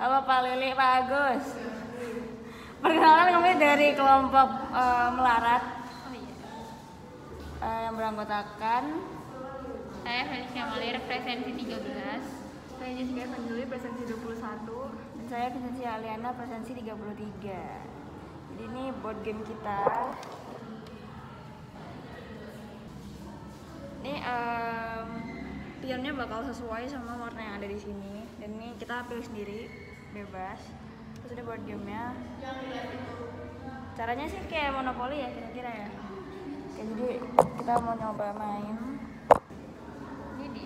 Halo Pak Lili, Pak Agus. Perkenalkan kami dari kelompok Melarat. Oh iya. Yang beranggotakan Saya Felicia Malir, presensi 13. Saya Jessica Evangelie, presensi 21. dan saya Presensi Aliana, presensi 33. Jadi ini board game kita. Ini pionnya bakal sesuai sama warna yang ada di sini. Dan ini kita pilih sendiri, bebas. Terus ada board gamenya. Caranya sih kayak monopoli ya kira-kira ya. Oke, jadi kita mau nyoba main. Ini di.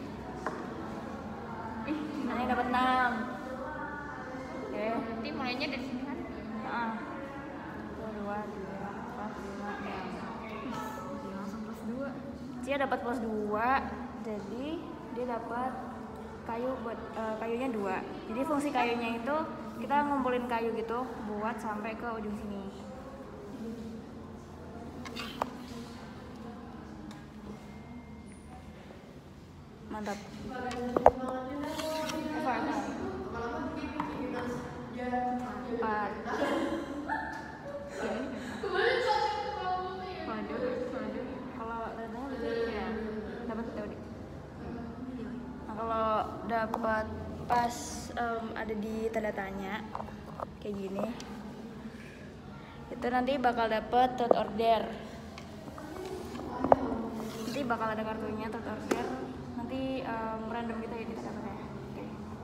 Nah, ini dapat 6. Oke. Nanti mulainya dari sini kan? Nah. 2, 3, 4, 5, 6. Langsung plus 2. Cia dapat plus 2. Jadi dia dapat kayu buat kayunya 2. Jadi fungsi kayunya itu kita ngumpulin kayu gitu buat sampai ke ujung sini. Mantap. Eva. 4. Kalau datanya lebih ya dapat TOD. Nah, kalau dapat pas ada di tanda tanya kayak gini, itu nanti bakal dapat third order. Nanti bakal ada kartunya third order. Nanti random gitu ya di kartunya. Oke.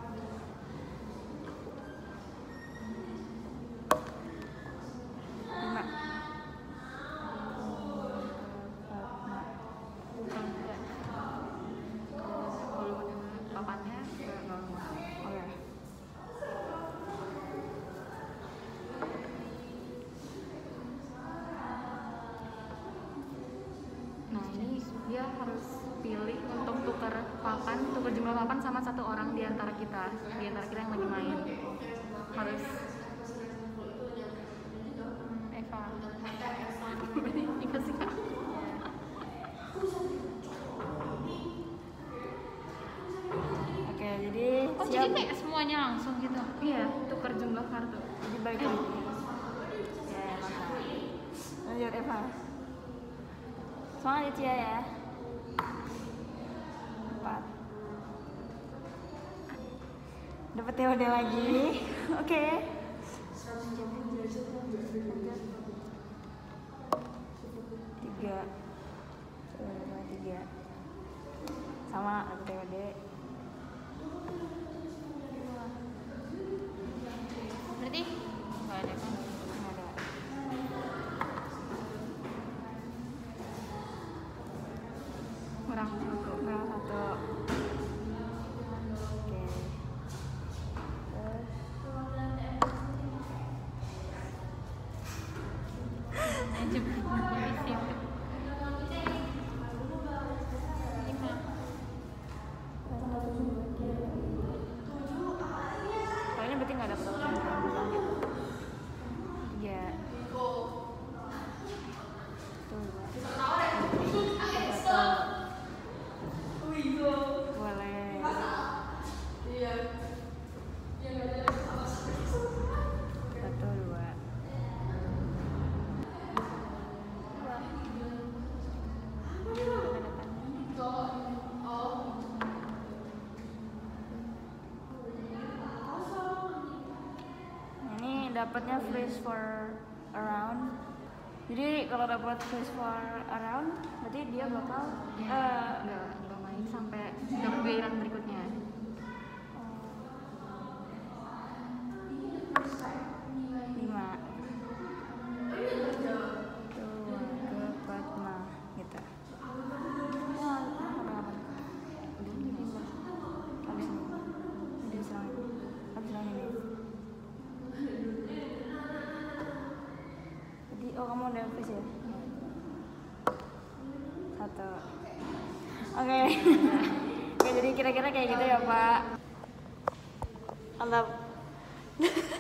Papannya nggak normal. Oke. Nah ini dia harus pilih untuk tukar jumlah papan sama satu orang di antara kita yang lagi main. Harus Eva. Dikasih kak. Oke, jadi Oh, siap. jadi kayak semuanya langsung gitu. Iya, tukar jumlah kartu. Jadi balik lagi. Ya, mantap. Lanjut Eva. Semangat ya Cia ya. 4. Dapat TOD lagi. Oke. Lanjut. 3. 3. Sama dapat TOD. Berarti nggak ada kan? Nggak ada. Kurang satu. Kurang 1. Oke. Terus Najib polisi. 5. kayaknya berarti nggak dapat apa-apa. 3. Boleh. 1, 2. Ini dapatnya freeze for around. Jadi kalau dapat freeze for around, berarti dia bakal Nggak main sampai dapat giliran berikutnya. 5. Tuh, 4, 5 gitu. Oh, apa-apa. Habis ini. Udah diserang ini. Habis serang ini. Jadi, oh kamu udah freeze ya? 1. Oke. Oke, jadi kira-kira kayak gitu ya Pak. Mantap.